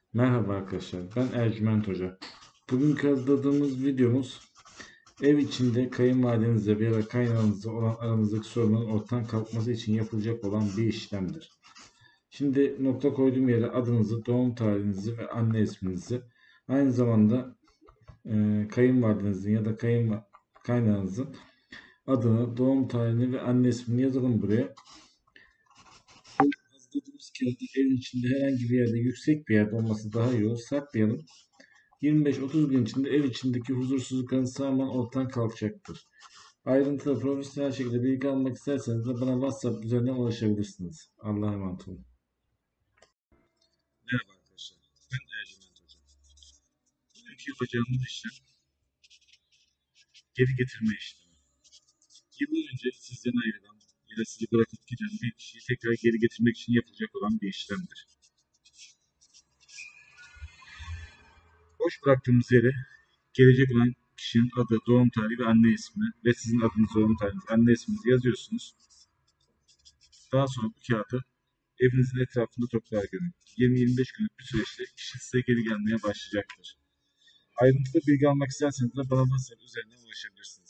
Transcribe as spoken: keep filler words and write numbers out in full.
Merhaba arkadaşlar, ben Ercüment Hoca. Bugünkü hazırladığımız videomuz ev içinde kayınvalidenizle veya kaynağınızla olan aranızdaki sorunun ortadan kalkması için yapılacak olan bir işlemdir. Şimdi nokta koyduğum yere adınızı, doğum tarihinizi ve anne isminizi, aynı zamanda e, kayınvalidenizin ya da kayın, kaynağınızın adını, doğum tarihini ve anne ismini yazalım buraya. Hazırladığımız kağıdı evin içinde herhangi bir yerde, yüksek bir yerde olması daha iyi olur. Saklayalım. yirmi beş otuz gün içinde ev içindeki huzursuzlukların tamamen ortadan kalkacaktır. Ayrıntılı profesyonel şekilde bilgi almak isterseniz de bana WhatsApp üzerinden ulaşabilirsiniz. Allah'a emanet olun. Merhaba arkadaşlar. Ben Ercüment Hoca. Bugünkü yapacağımız işlem geri getirme işlemi. Yıllar önce sizden ayrılan ya da sizi bırakıp giden bir kişiyi tekrar geri getirmek için yapılacak olan bir işlemdir. Boş bıraktığımız yere gelecek olan kişinin adı, doğum tarihi ve anne ismi ve sizin adınız, doğum tarihiniz, anne isminizi yazıyorsunuz. Daha sonra bu kağıdı evinizin etrafında toprağa gömün. yirmi yirmi beş günlük bir süreçte kişi size geri gelmeye başlayacaktır. Ayrıntılı bilgi almak isterseniz de bana WhatsApp üzerinden ulaşabilirsiniz.